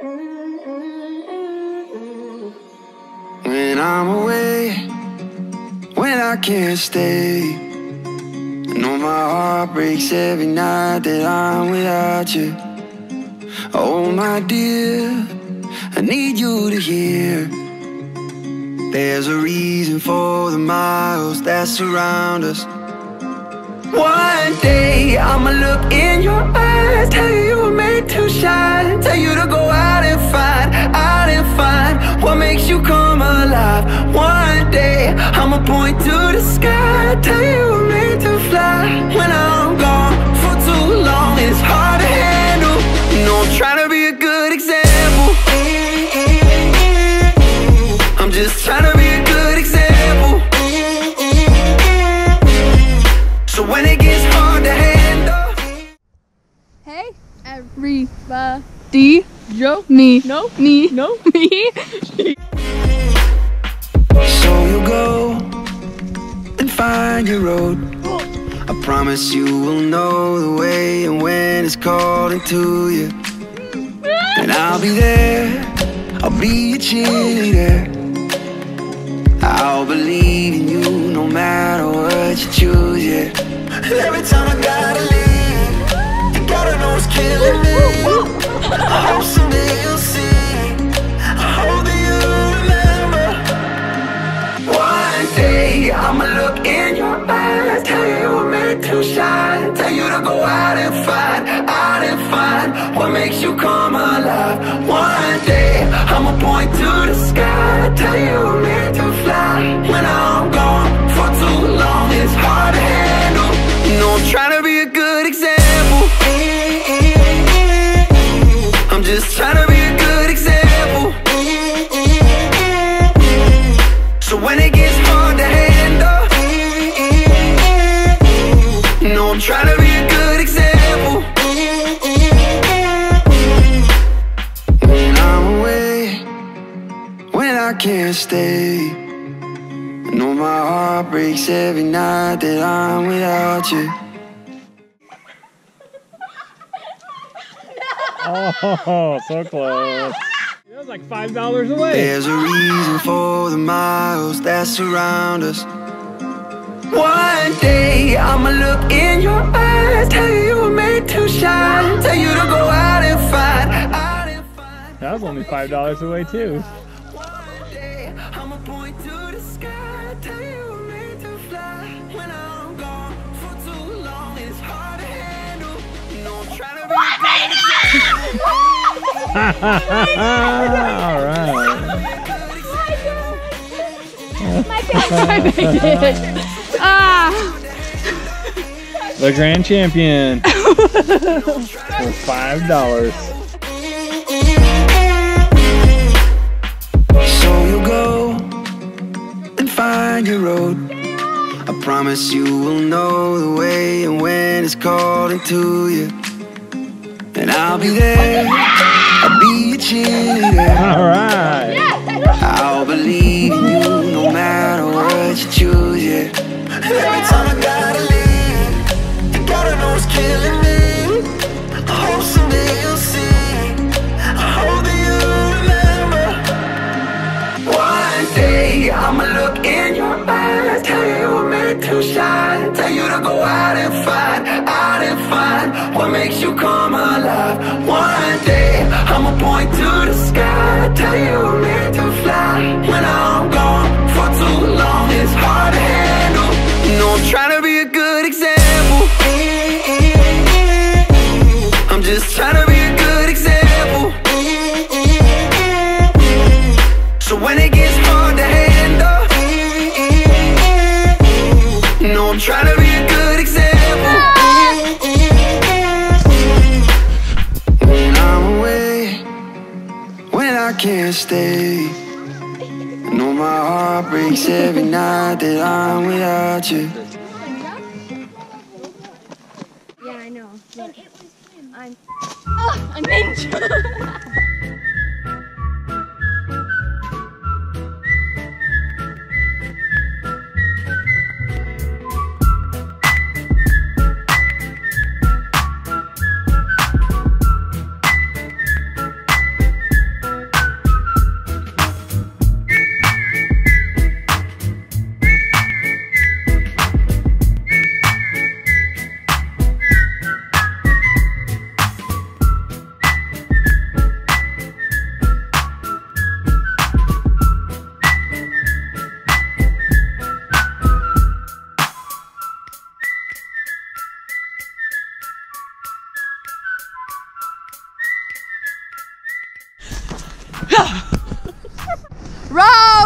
When I'm away, when I can't stay, I know my heart breaks every night that I'm without you. Oh my dear, I need you to hear, there's a reason for the miles that surround us. One day I'ma look in your eyes, tell you you were made to shine, tell you to go out and find what makes you come alive. One day I'ma point to the sky, tell you you were made to fly. When I'm gone for too long, it's hard to handle. You know I'm trying to be a good example. I'm just trying to be a good example. So when it gets hard to handle. Hey, everybody, Joe, me. So you go and find your road. I promise you will know the way and when it's calling to you. And I'll be there, I'll be your cheerleader. I'll believe in you no matter what you choose, yeah. And every time I gotta leave, you gotta know it's killing me. I hope someday you'll see, I hope that you remember. One day I'ma look in your eyes, tell you you were meant to shine, tell you to go out and find what makes you come alive. One day I'ma point to the sky, tell you you were meant to fly. When I'm gone for too long, it's hard to handle. You know I'm trying to be a good example. I'm just trying to be a good example. So when it gets hard to handle, you know I'm trying to be a good example. When I'm away, when I can't stay, I know my heart breaks every night that I'm without you. Oh, so close. That was like $5 away. There's a reason for the miles that surround us. One day I'ma look in your eyes, tell you you were made to shine, tell you to go out and find. That was only $5 away too. One day I'ma point to the sky, tell you you were made to fly. When I'm gone for too long, it's hard to handle. You know I'm trying to be All right. My favorite. The grand champion for $5. So you go and find your road. I promise you will know the way and when it's calling to you. And I'll be there, I'll be your cheerleader. All right. I'll believe in you no matter what you choose, yeah. And every time I gotta leave, you gotta know it's killing me. I hope someday you'll see, I hope that you remember. One day I'ma look in your eyes, tell you you were meant to shine, tell you to go out and find what makes you come alive. One day I'ma point to the sky, tell you you were meant to fly. When I'm gone for too long, it's hard to handle. You know I'm trying to be a good example. I'm just trying to be a good example. So when it gets hard to handle, you know I'm trying to be a good example. When I'm away, when I can't stay, I know my heart breaks every night that I'm without you. Yeah, I know. I'm a ninja. Row!